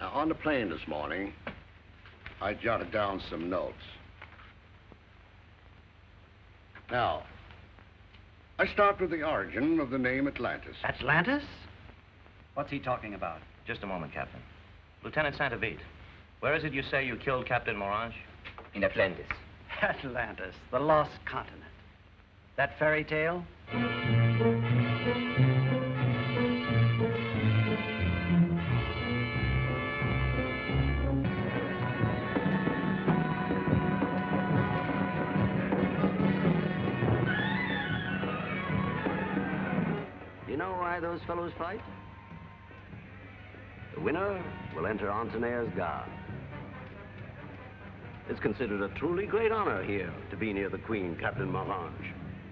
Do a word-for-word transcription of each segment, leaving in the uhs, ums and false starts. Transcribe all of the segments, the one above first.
Now, on the plane this morning, I jotted down some notes. Now, I start with the origin of the name Atlantis. Atlantis? What's he talking about? Just a moment, Captain. Lieutenant Santavit, where is it you say you killed Captain Morange? In Atlantis. Atlantis, the lost continent. That fairy tale? You know why those fellows fight? The winner will enter Antenaer's guard. It's considered a truly great honor here to be near the Queen, Captain Morange.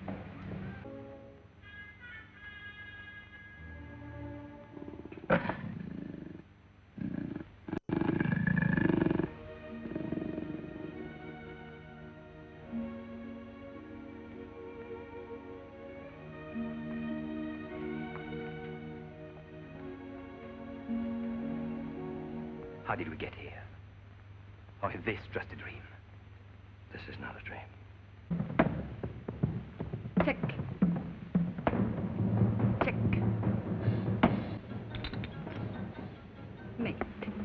How did we get here? Or is this just a dream? This is not a dream. Check. Check. Mate.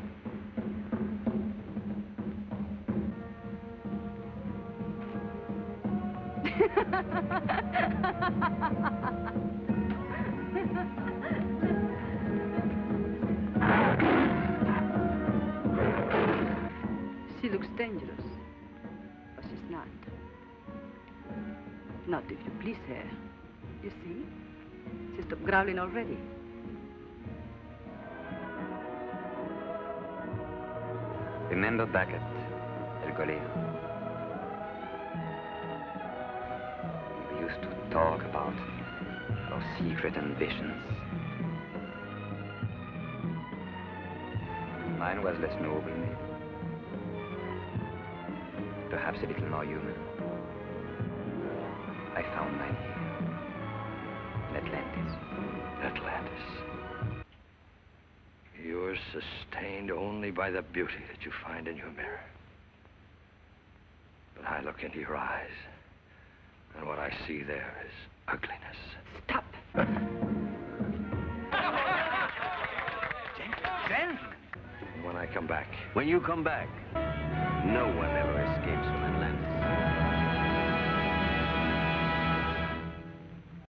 She looks dangerous, but she's not. Not if you please her. You see? She stopped growling already. Remember back at Helgoland? We used to talk about our secret ambitions. Mine was less noble, maybe. Perhaps a little more human. I found mine here, in Atlantis. Atlantis. You're sustained only by the beauty that you find in your mirror. But I look into your eyes, and what I see there is ugliness. Stop. And when I come back, When you come back, no one ever escapes from Atlantis.